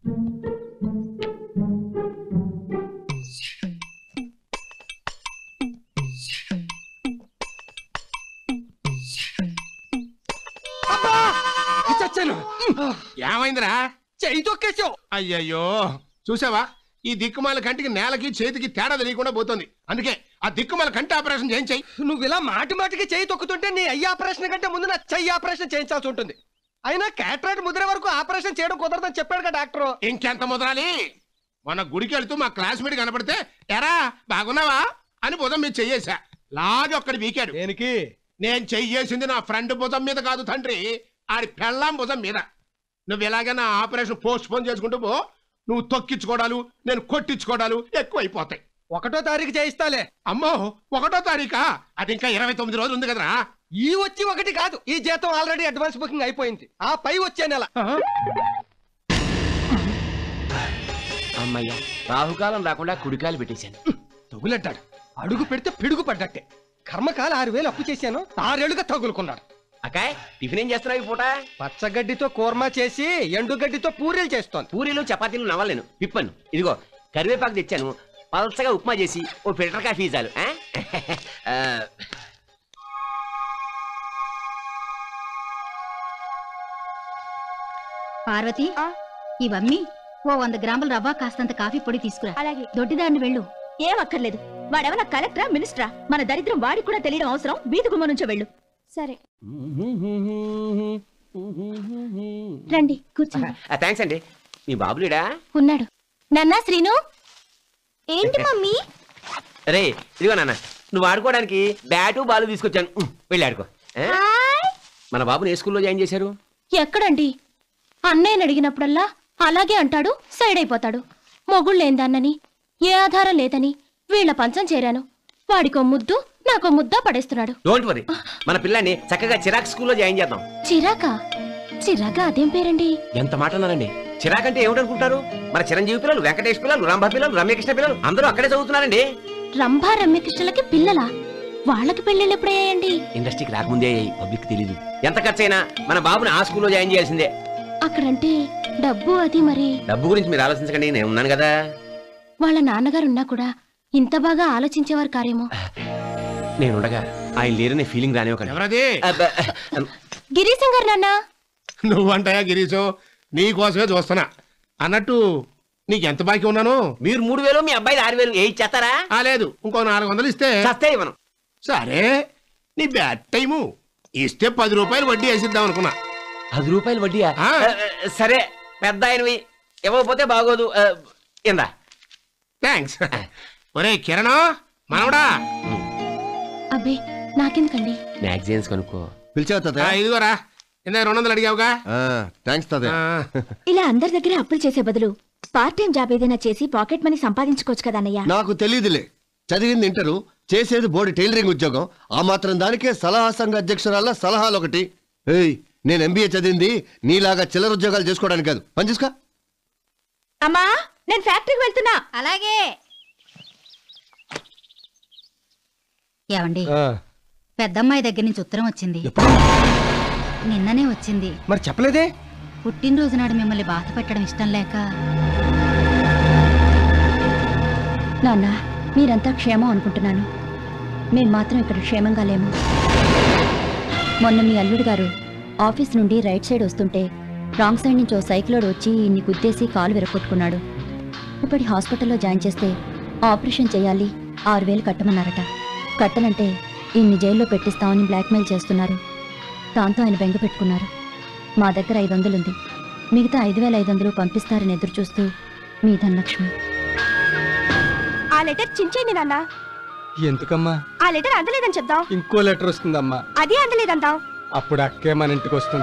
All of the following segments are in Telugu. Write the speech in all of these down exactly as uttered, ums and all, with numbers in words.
ఏమైందిరా? చెయ్యి తొక్కేసావు. అయ్యయ్యో చూసావా, ఈ దిక్కుమాల కంటికి నేలకి చేతికి తేడా తెలియకుండా పోతుంది. అందుకే ఆ దిక్కుమాల కంటి ఆపరేషన్ చేయించాయి. నువ్వు ఇలా మాటి మాటికి చెయ్యి తొక్కుతుంటే నీ అయ్యి ఆపరేషన్ కంటే ముందు నా చెయ్యి ఆపరేషన్ చేయించాల్సి ఉంటుంది. అయినా క్యాటరాక్ట్ ముద్ర వరకు ఆపరేషన్ చేయడం కుదరదని చెప్పాడు కదా డాక్టర్. ఇంకెంత ముదరాలి? మన గుడికి వెళ్తూ మా క్లాస్మేట్ కనపడితే ఎరా బాగున్నావా అని భుజం మీద చెయ్యేసా. లాగి ఒక్కడి వీకాడు. దేనికి? నేను చెయ్యేసింది నా ఫ్రెండ్ భుజం మీద కాదు తండ్రి, ఆడి పెళ్ళాం భుజం మీద. నువ్వు ఎలాగే నా ఆపరేషన్ పోస్ట్ పోన్ చేసుకుంటూ పో. నువ్వు తొక్కించుకోవడాలు నేను కొట్టించుకోవడాలు ఎక్కువైపోతాయి. ఒకటో తారీఖు చేయిస్తాలే. అమ్మో ఒకటో తారీఖా? అది ఇంకా ఇరవై తొమ్మిది రోజులు ఉంది కదరా. ఈ వచ్చి ఒకటి కాదు, ఈ జీతం ఆల్రెడీ అడ్వాన్స్ బుకింగ్ అయిపోయింది. ఆ పై వచ్చే నెల. అమ్మయ్య, రాహుకాలం రాకుండా కుడికాయలు పెట్టేశాను. తగులడ్డాడు. అడుగు పెడితే పిడుగు పడ్డట్టే. కర్మకాల ఆరు వేలు అప్పు చేశాను, ఆరేళ్లుగా తగులుకున్నాడు. అకాయ్ టిఫిన్ ఏం చేస్తున్నావు ఈ పూట? పచ్చగడ్డితో కూర్మా చేసి ఎండుగడ్డితో పూరీలు చేస్తోంది. పూరీలు చపాతీలు నవ్వలేను, పిప్పను. ఇదిగో కరివేపాకు తెచ్చాను, పల్చగా ఉప్మా చేసి ఓ ఫిల్టర్ కాఫీ చాలు. పార్వతి, ఇవన్నీ ఓ వంద గ్రాముల రవ్వ, కాస్తంత కాఫీ పొడి తీసుకురా. అలాగే. దొడ్డిదాన్ని వెళ్ళు. ఏం అక్కర్లేదు. వాడెవనా కలెక్టరా మినిస్టరా? మన దరిద్రం వాడికి కూడా తెలియడం అవసరం. వీధి గుమ్మ నుంచో వెళ్ళు. సరే రండి కూర్చోండి. థ్యాంక్స్ అండి. మీ బాబులేడా? ఉన్నాడు. నాన్నా శ్రీను. ఏంటి మమ్మీ? రే ఇదిగో నాన్న, నువ్వు ఆడుకోవడానికి బ్యాటు బాలు తీసుకొచ్చాను, వెళ్ళి ఆడుకో. మన బాబుని ఏ స్కూల్లో జాయిన్ చేశారు? ఎక్కడండి? అన్నయ్యని అడిగినప్పుడల్లా అలాగే అంటాడు, సైడ్ అయిపోతాడు. మొగుళ్ళేందాన్నని, ఏ ఆధారం లేదని వీళ్ల పంచం చేరాను. వాడికో ముద్దు, నాకో ముద్దా పడేస్తున్నాడు. డోంట్ వరీ, మన పిల్లాన్ని చక్కగా చిరాక్ స్కూల్లో జాయిన్ చేద్దాం. చిరాకా? చిరాగా అదేం పేరండి? ఎంత మాట అన్నారండి. చిరాక్ అంటే ఏమిటనుకుంటారు? మన చిరంజీవి పిల్లలు, వెంకటేష్ పిల్లలు, రంభ పిల్లలు, రమ్యకృష్ణ పిల్లలు అందరూ అక్కడే చదువుతున్నారండి. రంభా రమ్యకృష్ణలకి పిల్లలా? వాళ్ళకి పెళ్ళిళ్ళు ఎప్పుడయ్యాయండి? ఇండస్ట్రీకి రాకముందే అయ్యాయి, పబ్లిక్ తెలీదు. ఎంత ఖర్చైనా మన బాబుని ఆ స్కూల్లో జాయిన్ చేయాల్సిందే. అక్కడంటే డబ్బు అది మరి. డబ్బు గురించి మీరు ఆలోచించకండి, నేను ఉన్నాను కదా. వాళ్ళ నాన్నగారున్నా కూడా ఇంత బాగా ఆలోచించేవారు కారేమో. నేనుండగా ఆయన లేరనే ఫీలింగ్ రానివ్వకండి. ఎవరది? గిరీశం గారు నాన్న. నువ్వంటాయా గిరీశం? నీకోసమే చూస్తున్నా. అన్నట్టు నీకెంత బాకీ ఉన్నాను? మీరు మూడు వేలు, మీ అబ్బాయి ఆరు వేలు ఏ ఇచ్చేస్తారా? లేదు, ఇంకో నాలుగు వందలు ఇస్తే చస్తే ఇవ్వను. సరే, నీ బ్యాడ్ టైము. ఇస్తే పది రూపాయలు వడ్డీ వేసిద్దాం అనుకున్నా. పది రూపాయలు వడ్డీయా? సరే, పెద్ద ఆయనవి, ఇవ్వకపోతే బాగోదు. ఇందా. థ్యాంక్స్. ఒరే కిరణ్ మనవడా. అబ్బే నాకెందుకండి? మ్యాగజైన్స్ కనుక్కో. పిలిచావుతా? ఇదిగోరా, ఇందా రెండు వందలు అడిగావుగా. థ్యాంక్స్ తాతయ్య. ఇలా అందరి దగ్గర అప్పులు చేసే బదులు పార్ట్ టైం జాబ్ ఏదైనా చేసి పాకెట్ మనీ సంపాదించుకోవచ్చు కదా అన్నయ్య. నాకు తెలియదులే, చదివింది ఇంటరు, చేసేది బోర్డు టైలరింగ్ ఉద్యోగం. ఆ మాత్రం దానికే సలహా సంఘ అధ్యక్షురాల సలహాలు ఒకటి. ఏయ్, నేను ఎంబీఏ చదివింది నీలాగా చిల్లర ఉద్యోగాలు చేసుకోవడానికి కాదు. పని చూసుకో. అమ్మా, నేను ఫ్యాక్టరీకి వెళ్తున్నా. అలాగే. ఏమండి, పెద్దమ్మాయి దగ్గర నుంచి ఉత్తరం వచ్చింది. నిన్ననే వచ్చింది. మరి చెప్పలేదే? పుట్టినరోజు నాడు మిమ్మల్ని బాధ పెట్టడం ఇష్టం లేక. నాన్న, మీరంతా క్షేమం అనుకుంటున్నాను. మేం మాత్రం ఇక్కడ క్షేమంగా లేము. మొన్న మీ అల్లుడు గారు ఆఫీస్ నుండి రైట్ సైడ్ వస్తుంటే రాంగ్ సైడ్ నుంచి ఓ సైకిలోడు వచ్చి ఇన్ని గుద్దేసి కాలు విరగొట్టుకున్నాడు. ఇప్పటి హాస్పిటల్లో జాయిన్ చేస్తే ఆపరేషన్ చేయాలి, ఆరు వేలు కట్టమన్నారట. కట్టనంటే ఇన్ని జైల్లో పెట్టిస్తామని బ్లాక్మెయిల్ చేస్తున్నారు. దాంతో ఆయన బెంగ పెట్టుకున్నారు. మా దగ్గర ఐదు వందలుంది, మిగతా ఐదు వేల ఐదు వందలు పంపిస్తారని ఎదురు చూస్తూ మీ ధనలక్ష్మి. ఆ లెటర్ చించేయండి నాన్న. ఎందుకమ్మా? ఆ లెటర్ అందలేదని చెప్దాం. ఇంకో లెటర్ వస్తుందమ్మా. అది అందలేదంటాం. అప్పుడు అక్కే మన ఇంటికి వస్తుంది.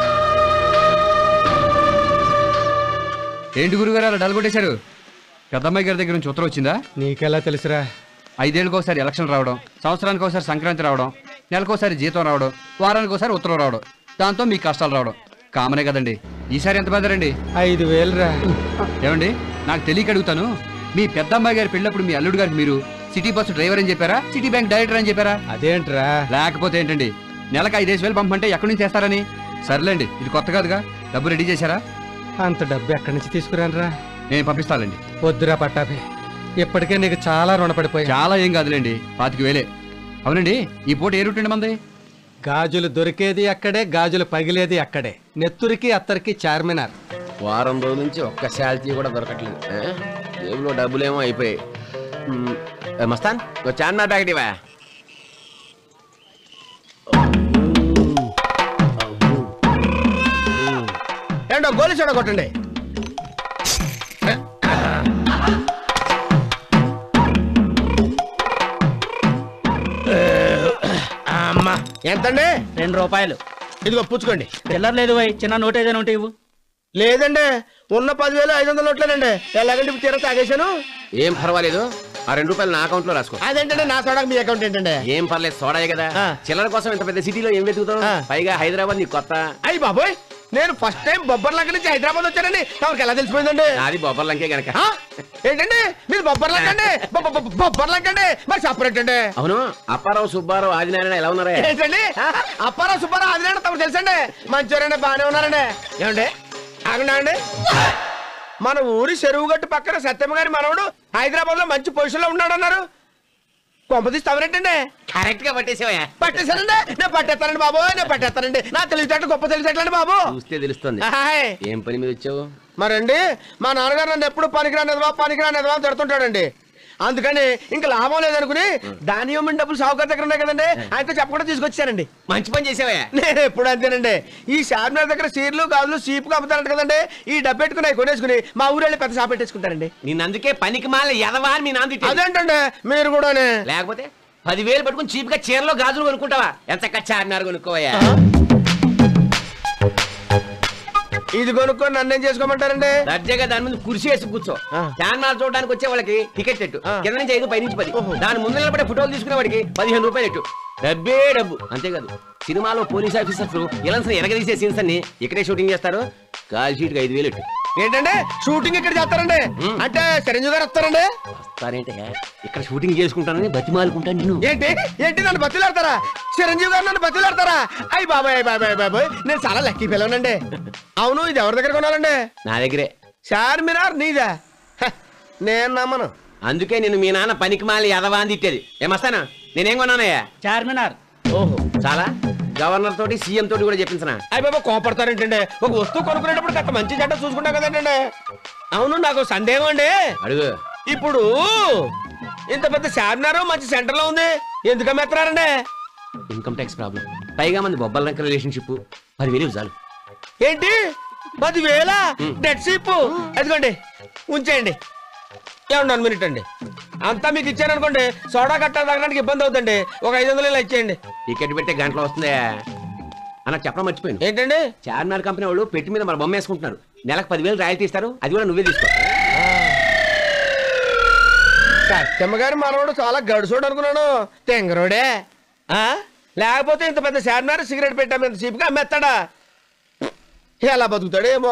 ఏంటి గురుగారు అలా డల్గొట్టేశారు? పెద్దమ్మాయి గారి దగ్గర నుంచి ఉత్తరం వచ్చిందా? నీకెలా తెలుసురా? ఐదేళ్ళకి ఒకసారి ఎలక్షన్ రావడం, సంవత్సరానికి ఒకసారి సంక్రాంతి రావడం, నెలకోసారి జీతం రావడం, వారానికి ఒకసారి ఉత్తరం రావడం, దాంతో మీకు కష్టాలు రావడం కామనే కదండి. ఈసారి ఎంత పెద్దరండి? ఐదు వేలు రా. ఏమండి, నాకు తెలియక అడుగుతాను, మీ పెద్దమ్మాయి గారి పెళ్ళప్పుడు మీ అల్లుడు గారికి మీరు సిటీ బస్సు డ్రైవర్ అని చెప్పారా, సిటీ బ్యాంక్ డైరెక్టర్ అని చెప్పారా? అదేంట్రా? లేకపోతే ఏంటండి, నెలకు ఐదేసి వేలు పంపమంటే ఎక్కడి నుంచి చేస్తారని? సర్లేండి, ఇది కొత్త కాదుగా. డబ్బు రెడీ చేశారా? అంత డబ్బు ఎక్కడి నుంచి తీసుకురానరా? నేను పంపిస్తానండి. వద్దురా పట్టాభి, ఇప్పటికే నీకు చాలా రుణపడిపోయా. చాలా ఏం కాదులేండి, పాతికి వేలే. అవునండి, ఈ పూట ఏ రూట్ అండి మంది? గాజులు దొరికేది అక్కడే, గాజులు పగిలేది అక్కడే. నెత్తురికి అత్తరికి చార్మినార్. వారం రోజుల నుంచి ఒక్క శాలరీ కూడా దొరకట్లేదు. జేబులో డబ్బులేమో అయిపోయాయి. మ్, ఏ మస్తాన్ ఓ చార్మినార్ ప్యాకెట్ ఇవా. ఏంటో గోలి చూడ కొట్టండి. అమ్మా ఎంతండి? రెండు రూపాయలు. ఇదిగో పుచ్చుకోండి. చిల్లర లేదు వై, చిన్న నోట్ ఏదైనా ఉంటే ఇవ్వు. లేదండి, ఉన్న పదివేలు ఐదు వందల నోట్లేనండి. ఎలాగంటే ఇప్పుడు తీరా తాగేశాను. ఏం పర్వాలేదు, ఆ రెండు రూపాయలు నా అకౌంట్ లో రాసుకో. అదేంటంటే నా సోడాకి మీ అకౌంట్ ఏంటంటే? ఏం పర్లేదు, సోడాయే కదా. ఆ. చిల్లర కోసం ఇంత పెద్ద సిటీలో ఏం వెతుకుతావు? ఆ. పైగా హైదరాబాద్ నీకు కొత్త. అయ్యి బాబోయ్, నేను ఫస్ట్ టైం బొబ్బర్లంక నుంచి హైదరాబాద్ వచ్చానండి. తమకి ఎలా తెలిసిపోయిందండి? నాది బొబ్బర్లంకే గనక. ఆ? ఏంటండి మీరు బొబ్బర్లంకండి? బొబ్బర్లంకండి మరి సపరేట్ అండి. అవును, అప్పారావు సుబ్బారావు ఆదినారాయణ ఎలా ఉన్నారా? ఏంటండి అప్పారావు సుబ్బారావు ఆదినారాయణ తమకు తెలుసండి. మంచివారండి, బాగానే ఉన్నారండి. ఏమండి ఆగండి ఆగండి. మన ఊరి చెరువు గట్టు పక్కన సత్యమ్మ గారి మనవడు హైదరాబాద్ లో మంచి పొజిషన్ లో ఉన్నాడు అన్నారు. కొంపదీసి తవరేంటండి? కరెక్ట్ గా పట్టేసావా? పట్టేశానండి, నేను పట్టేస్తానండి బాబు, నేను పట్టేస్తానండి. నా తెలివితేటలు గొప్ప తెలివితేటలండి బాబు. చూస్తే తెలుస్తుంది. హాయ్. ఏం పని మీద వచ్చావు? మరండి మా నాన్నగారు నన్ను ఎప్పుడు పనికిరానిదివా పనికిరానిదివా అని తిడుతుంటాడండి. అందుకని ఇంకా లాభం లేదనుకుని దాని ఇవ్వమని డబ్బులు సావుకారు దగ్గర ఉన్నాయి కదండి, ఆయనతో చెప్పకుండా తీసుకొచ్చానండి. మంచి పని చేసావా? నేను ఎప్పుడు అంతేనండి. ఈ చార్మినార్ దగ్గర సీర్లు గాజులు సీపు కమ్ముతారంట కదండి, ఈ డబ్బు పెట్టుకుని అవి కొనేసుకుని మా ఊరెళ్ళి పెద్ద షాప్ పెట్టేసుకుంటారండి. నేను అందుకే పనికి మాల ఎదవా అని మీ నాన్న. అదేంటండి మీరు కూడానే? లేకపోతే పదివేలు పట్టుకుని చీప్ గా చీరలో గాజులు కొనుక్కుంటావా? ఎంత చార్మినార్ కొనుక్కోవా? ఇది కొనుక్కొని నన్నేం చేసుకోమంటారండి? దర్జాగా దాని ముందు కుర్చీ వేసి కూర్చో. చార్మినార్ చూడడానికి వచ్చే వాళ్ళకి టికెట్ ఎట్టు, కింద నుంచి ఐదు పై నుంచి పది. దాని ముందు నిలబడే ఫోటోలు తీసుకునే వాడికి పదిహేను రూపాయలు ఎట్టు. డబ్బే డబ్బు, అంతేకాదు సినిమాలో పోలీస్ ఆఫీసర్స్ ఇలాంటి ఎరగదీసే సీన్స్ అన్ని ఇక్కడే షూటింగ్ చేస్తారు. కాల్ షీట్ కి ఐదు వేలు ఎట్టు. ఏంటంటే షూటింగ్ ఇక్కడ చేస్తారండి? అంటే చిరంజీవి గారు వస్తారండి? వస్తారేంటే ఇక్కడ షూటింగ్ చేసుకుంటానని బతిమాలుకుంటాను నేను. ఏంటి ఏంటి నన్ను బతిలాడతారా? చిరంజీవి గారు నన్ను బతిలాడతారా? అయ్యి బాబాయ్ బాబాయ్ బాబాయ్, నేను చాలా లక్కీ పిల్లనండి. అవును, ఇది ఎవరి దగ్గర కొనాలండి? నా దగ్గరే. చార్మినార్ నీదా? హ, నేను నమ్మను. అందుకే నేను మీ నాన్న పనికి మాలి ఎదవా అని తిట్టేది. ఏమస్తానా నేనేం కొన్నానయ్యా? చార్మినార్. ఓహో, చాలా గవర్నర్ తోటి సీఎం తోటి కూడా చెప్పించనా? అయ్యి బాబా కోపడతారేంటండి? ఒక వస్తువు కొనుక్కునేటప్పుడు కాస్త మంచి చెడ్డ చూసుకుంటాం కదండి. అవును, నాకు సందేహం అండి. అడుగు. ఇప్పుడు ఇంత పెద్ద చార్మినార్ మంచి సెంటర్ లో ఉంది, ఎందుకు అమ్మేస్తున్నారండి? ఇన్కమ్ ట్యాక్స్ ప్రాబ్లం, పైగా మంది బొబ్బల రంక రిలేషన్షిప్. పదివేలు చాలు. ఏంటి పదివేల డెడ్ షీప్? అదిగోండి ఉంచేయండి. ఏమన్నా మినిట్ అండి, అంతా మీకు ఇచ్చాను అనుకోండి, సోడా కట్ట తాగడానికి ఇబ్బంది అవుతుంది. ఒక ఐదు వందలు ఇలా ఇచ్చేయండి. టికెట్ పెట్టే గంటలో వస్తుందా అన్న? చెప్పడం మర్చిపోయింది. ఏంటండి? చార్మినార్ కంపెనీ వాళ్ళు పెట్టి మీద మన బొమ్మ వేసుకుంటున్నారు. నెలకు పదివేలు రాయల్టీ ఇస్తారు, అది కూడా నువ్వే తీసుకో. సత్యమ్మ గారి మనవాడు చాలా గడుసోడు అనుకున్నాను, తెంగరోడే. ఆ లేకపోతే ఇంత పెద్ద చార్మినార్ సిగరెట్ పెట్టాము ఇంత చీప్గా అమ్మేస్తాడా? ఎలా బతుకుతాడు ఏమో.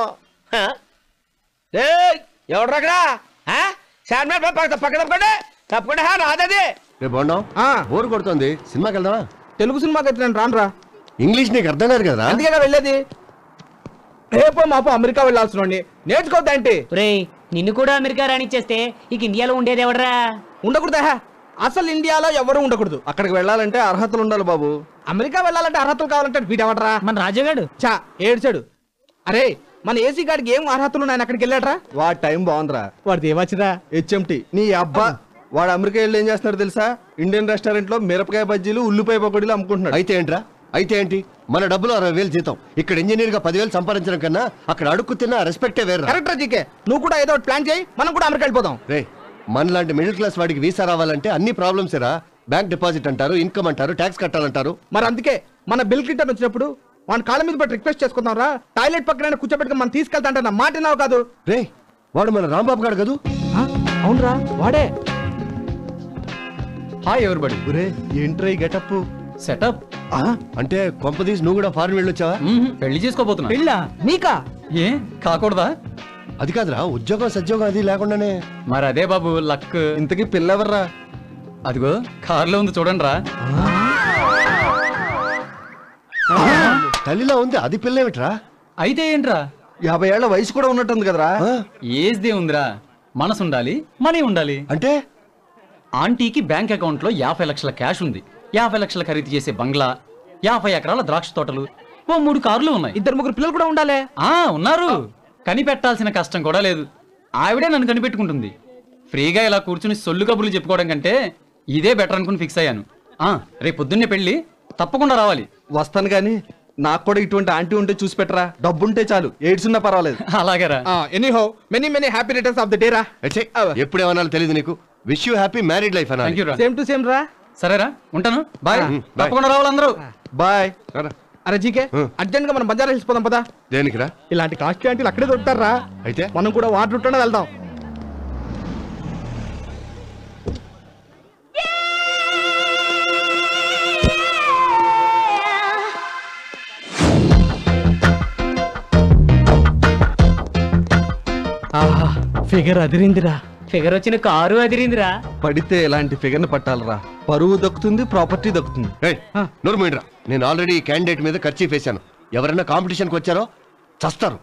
ఎవడు అక్కడ? చార్మినార్ పక్క తప్పకండి తప్పకుండా నాదది. రేపు బాగున్నాం. బోర్ కొడుతుంది, సినిమాకి వెళ్దామా? తెలుగు సినిమాకి అయితే నేను రాను రా. ఇంగ్లీష్ నీకు అర్థం కాదు కదా? అందుకే వెళ్ళేది. రేపో మాపో అమెరికా వెళ్ళాల్సిన నేర్చుకోవద్దంటే. రేయ్, నిన్ను కూడా అమెరికా రానిచ్చేస్తే ఇక ఇండియాలో ఉండేది ఎవడరా? ఉండకూడదా? అసలు ఇండియాలో ఎవరు ఉండకూడదు. అక్కడికి వెళ్ళాలంటే అర్హతలు ఉండాలి బాబు. అమెరికా వెళ్ళాలంటే అర్హతలు కావాలంటే వీడెవడరా? మన రాజుగాడు. చా ఏడ్చాడు. అరే మన ఏసీ గాడికి ఏం అర్హతలు ఉన్నాయి అక్కడికి వెళ్ళాడరా? వాడి టైం బాగుందిరా. వాడిది ఏమచ్చిరా? హెచ్ఎంటి నీ అబ్బా. వాడు అమెరికా వెళ్ళి ఏం చేస్తున్నాడు తెలుసా? ఇండియన్ రెస్టారెంట్ లో మిరపకాయ బజ్జీలు ఉల్లిపాయ పకోడీలు అమ్ముకుంటున్నాడు. అయితే ఏంట్రా? అయితే ఏంటి? మన డబ్బులు అరవై వేలు జీతం, ఇక్కడ ఇంజనీర్ గా పదివేలు సంపాదించడం కన్నా అక్కడ అడుక్కు తిన్నా రెస్పెక్టే వేరు. కరెక్ట్ జీకే, నువ్వు కూడా ఏదో ప్లాన్ చేయి, మనం కూడా అమెరికా వెళ్ళిపోదాం. రే, మన లాంటి మిడిల్ క్లాస్ వాడికి వీసా రావాలంటే అన్ని ప్రాబ్లమ్స్ రా. బ్యాంక్ డిపాజిట్ అంటారు, ఇన్కమ్ అంటారు, ట్యాక్స్ కట్టాలంటారు. మరి అందుకే మన బిల్ క్లింటన్ వచ్చినప్పుడు వాడి కాళ్ళ మీద బట్టి రిక్వెస్ట్ చేసుకుందాం రా. టాయిలెట్ పక్కన కూర్చోబెట్టుకుని మనం తీసుకెళ్తా అంటే నా మాట నావు కాదు. రే, వాడు మన రాంబాబు గారు కదూ? అవునరా వాడే. Hi everybody. ఒరే ఏంట్రా ఈ గెటప్ సెటప్ అంటే కొంపదీసి నువ్వు కూడా ఫారెన్ వెళ్ళొచ్చావా? పెళ్లి చేసుకోబోతున్నా. పెళ్ళా? నీకా? ఏ కాకూడదా? అది కాదురా, ఉద్యోగం సద్యోగం అది లేకుండానే. మరి అదే బాబు లక్. ఇంతకీ పిల్లెవర్రా? అదిగో కారులో ఉంది చూడండి రా. తల్లిలో ఉంది, అది పిల్లేమిట్రా? అయితే ఏంట్రా? యాభై ఏళ్ల వయసు కూడా ఉన్నట్టుంది కదరా. ఏజ్ దే ఉందిరా, మనసు ఉండాలి, మనీ ఉండాలి. అంటే ఆంటీకి బ్యాంక్ అకౌంట్ లో యాభై లక్షల క్యాష్ ఉంది, యాభై లక్షల ఖరీదు చేసే బంగ్లా, యాభై ఎకరాల ద్రాక్ష తోటలు, ఓ మూడు కార్లు ఉన్నాయి. ఇద్దరు ముగ్గురు పిల్లలు కూడా ఉండాలి. ఆ ఉన్నారు. కనిపెట్టాల్సిన కష్టం కూడా లేదు. ఆవిడే నన్ను కనిపెట్టుకుంటుంది. ఫ్రీగా ఇలా కూర్చుని సొల్లు కబుర్లు చెప్పుకోవడం కంటే ఇదే బెటర్ అనుకుని ఫిక్స్ అయ్యాను. ఆ రేపు పొద్దున్నే పెళ్లి, తప్పకుండా రావాలి. వస్తాను కానీ నాకు కూడా ఇటువంటి ఆంటీ ఉంటే చూసి పెట్టరా. డబ్బుంటే చాలు, ఎయిడ్స్ ఉన్నా పర్వాలేదు. అలాగేరా. Anyhow many many happy returns of the day రా. ఎప్పుడేమన్నా తెలియదు నీకు. Wish you happy married life thank you అన్నా. రా. సేమ్ టు సేమ్ రా. సరేరా, ఉంటాను. బాయ్. బాయ్. తప్పకుండా రావాలి అందరూ. బాయ్. అరే జీకే, అర్జెంట్ గా మనం బజార్ వెళ్ళిపోదాం పదా. దేనికిరా? ఇలాంటి కాస్ట్లీ ఆంటీలు అక్కడే దొరుకుతారా. అయితే మనం కూడా వాటర్ ఉంటూనే వెళ్దాం. ఫిగర్ అదిరిందిరా. ఫిగర్ వచ్చిన కారు అదిరిందిరా. పడితే ఇలాంటి ఫిగర్ ని పట్టాలరా. పరువు దక్కుతుంది, ప్రాపర్టీ దక్కుతుంది. ఏయ్, నోరు మూయండిరా. నేను ఆల్రెడీ ఈ క్యాండిడేట్ మీద ఖర్చు వేశాను. ఎవరైనా కాంపిటీషన్కి వచ్చారో చస్తారు.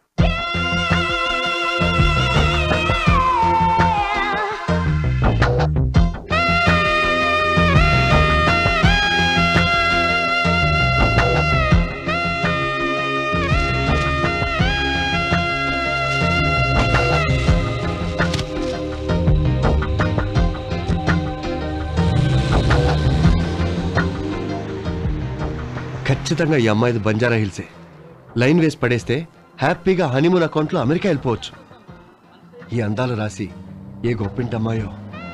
ఖచ్చితంగా ఈ అమ్మాయిది బంజారా హిల్సే. లైన్ వేసి పడేస్తే హ్యాపీగా హనీమూన్ అకౌంట్లో అమెరికా వెళ్ళిపోవచ్చు. ఈ అందాలు రాసి ఏ గొప్పింటి అమ్మాయో.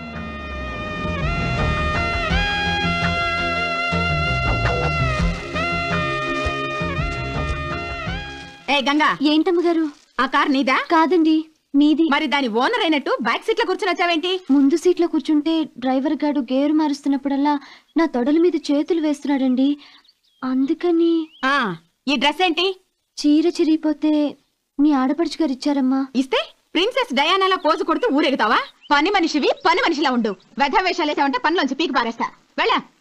ఏ గంగా, ఏంటమ్మ గారు? ఆ కార్ నీదా? కాదండి, మీది. మరి దాని ఓనర్ అయినట్టు బ్యాక్ సీట్ లో కూర్చుని వచ్చావేంటి? ముందు సీట్లో కూర్చుంటే డ్రైవర్ గారు గేరు మారుస్తున్నప్పుడల్లా నా తొడల మీద చేతులు వేస్తున్నాడండి. అందుకని. ఆ ఈ డ్రెస్ ఏంటి? చీర చిరిగిపోతే మీ ఆడపడుచు గారు ఇచ్చారమ్మా. ఇస్తే ప్రిన్సెస్ డయానాలా పోజు కొడుతూ ఊరెగుతావా? పని మనిషివి పని మనిషిలా ఉండు. వెధ వేషాలేసావంటే పనిలోంచి పీకి పారేస్తా. వెళ్ళా.